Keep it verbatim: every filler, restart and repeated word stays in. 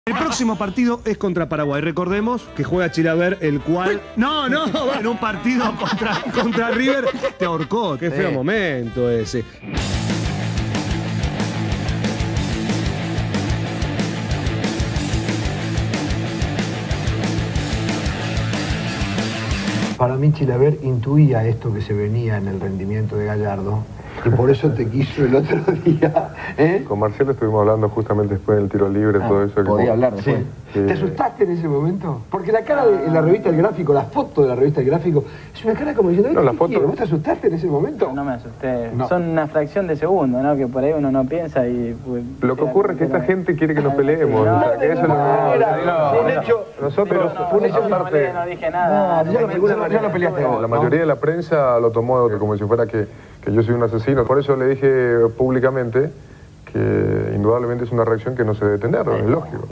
El próximo partido es contra Paraguay. Recordemos que juega Chilaver, el cual... No, no, en un partido contra, contra River te ahorcó. Qué feo sí. momento ese. Para mí Chilaver intuía esto que se venía en el rendimiento de Gallardo y por eso te quiso el otro día. ¿eh? Con Marcelo estuvimos hablando justamente después del tiro libre, ah, todo eso. Que podía hablar después. Sí. Sí. ¿Te asustaste en ese momento? Porque la cara de en la revista El Gráfico, la foto de la revista El Gráfico, es una cara como diciendo, no, la foto... ¿vos te asustaste en ese momento? No, no me asusté. No. Son una fracción de segundo, ¿no? Que por ahí uno no piensa y... Pues, lo que ocurre es que esta gente quiere que nos peleemos. No, o sea, que eso no, no, no, fue un hecho... Nosotros... No, fue un hecho aparte... No dije nada. No, ya, no, ya lo peleaste. La mayoría de la prensa lo tomó como si fuera que, que yo soy un asesino. Por eso le dije públicamente que indudablemente es una reacción que no se debe tener, es lógico.